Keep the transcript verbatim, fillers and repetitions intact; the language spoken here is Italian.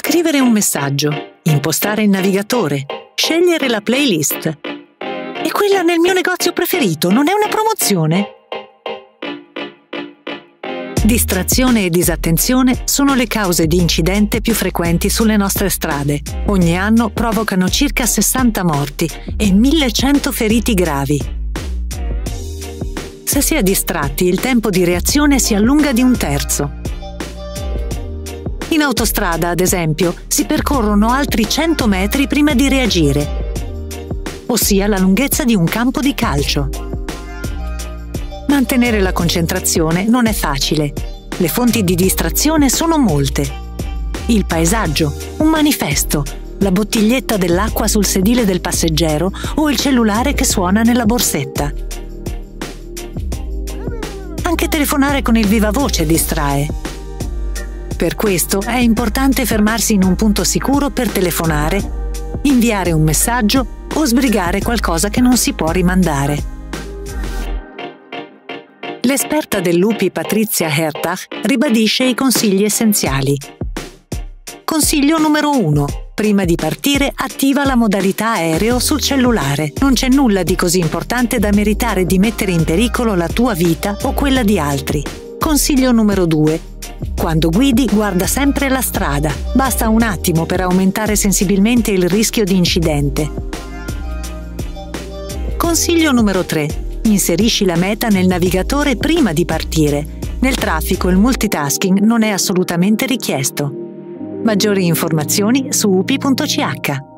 Scrivere un messaggio, impostare il navigatore, scegliere la playlist. E quella nel mio negozio preferito non è una promozione? Distrazione e disattenzione sono le cause di incidente più frequenti sulle nostre strade. Ogni anno provocano circa sessanta morti e millecento feriti gravi. Se si è distratti, il tempo di reazione si allunga di un terzo. In autostrada, ad esempio, si percorrono altri cento metri prima di reagire, ossia la lunghezza di un campo di calcio. Mantenere la concentrazione non è facile. Le fonti di distrazione sono molte. Il paesaggio, un manifesto, la bottiglietta dell'acqua sul sedile del passeggero o il cellulare che suona nella borsetta. Anche telefonare con il vivavoce distrae. Per questo è importante fermarsi in un punto sicuro per telefonare, inviare un messaggio o sbrigare qualcosa che non si può rimandare. L'esperta dell'U P I Patrizia Hertach ribadisce i consigli essenziali. Consiglio numero uno. Prima di partire, attiva la modalità aereo sul cellulare. Non c'è nulla di così importante da meritare di mettere in pericolo la tua vita o quella di altri. Consiglio numero due. Quando guidi, guarda sempre la strada. Basta un attimo per aumentare sensibilmente il rischio di incidente. Consiglio numero tre. Inserisci la meta nel navigatore prima di partire. Nel traffico il multitasking non è assolutamente richiesto. Maggiori informazioni su u p i punto c h.